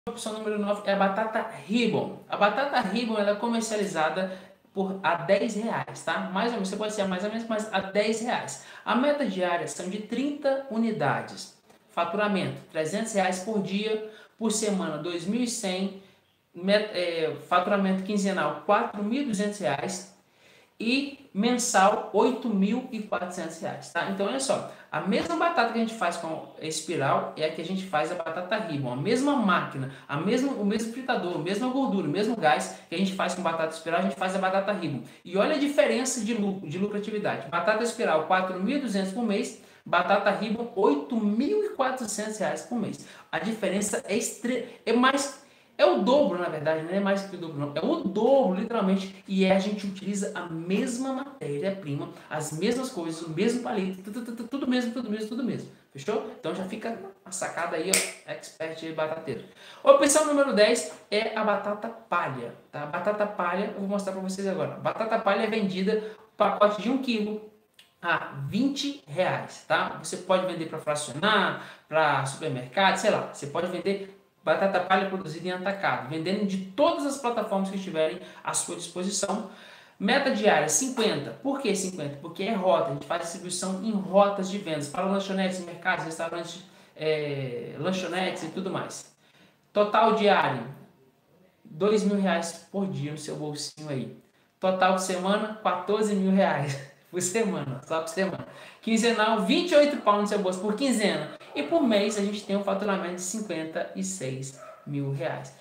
opção número 9 é a batata ribbon. A batata ribbon ela é comercializada por a R$10, tá? Mais ou menos, você pode ser mais ou menos, mas a R$10. A meta diária são de 30 unidades. Faturamento, R$300 por dia, por semana, 2.100. Faturamento quinzenal, R$4.200 e mensal R$8.400, tá? Então olha só, a mesma batata que a gente faz com a espiral é a que a gente faz a batata ribbon, a mesma máquina, o mesmo fritador, a mesma gordura, o mesmo gás que a gente faz com batata espiral, a gente faz a batata ribbon. E olha a diferença de lucratividade. Batata espiral R$4.200 por mês, batata ribbon R$8.400 por mês. A diferença é o dobro, na verdade, não é mais que o dobro, não. É o dobro, literalmente, e a gente utiliza a mesma matéria-prima, as mesmas coisas, o mesmo palito, tudo mesmo, tudo mesmo, tudo mesmo. Fechou? Então já fica a sacada aí, ó, expert batateiro. Opção número 10 é a batata palha, tá? Batata palha, eu vou mostrar para vocês agora. Batata palha é vendida, pacote de 1 quilo, a R$20, tá? Você pode vender para fracionar, para supermercado, sei lá. Você pode vender batata palha produzida em atacado, vendendo de todas as plataformas que estiverem à sua disposição. Meta diária, 50. Por que 50? Porque é rota, a gente faz distribuição em rotas de vendas, para lanchonetes, mercados, restaurantes, lanchonetes e tudo mais. Total diário, R$2.000 por dia no seu bolsinho aí. Total de semana, R$14.000 por semana, só por semana. Quinzenal, 28 pau no seu bolso por quinzena. E por mês a gente tem um faturamento de R$56.000.